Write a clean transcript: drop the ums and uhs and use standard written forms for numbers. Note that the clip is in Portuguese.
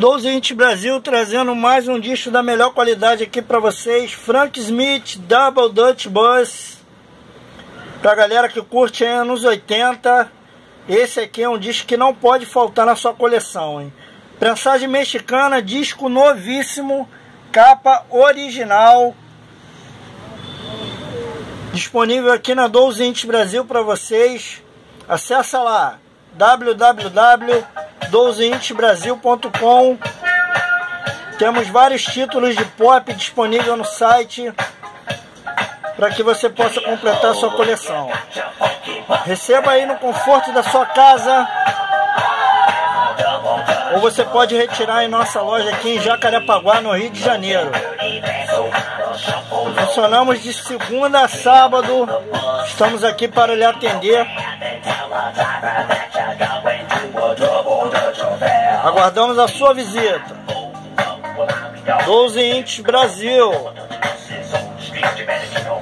12 Inch Brasil trazendo mais um disco da melhor qualidade aqui para vocês. Frank Smith Double Dutch Bass, pra galera que curte aí anos 80. Esse aqui é um disco que não pode faltar na sua coleção, hein? Prensagem mexicana, disco novíssimo, capa original, disponível aqui na 12 Inch Brasil para vocês. Acessa lá www.12inchbrasil.com. Temos vários títulos de pop disponível no site para que você possa completar sua coleção. Receba aí no conforto da sua casa, ou você pode retirar em nossa loja aqui em Jacarepaguá, no Rio de Janeiro. Funcionamos de segunda a sábado. Estamos aqui para lhe atender. Aguardamos a sua visita. 12 Inch Brasil.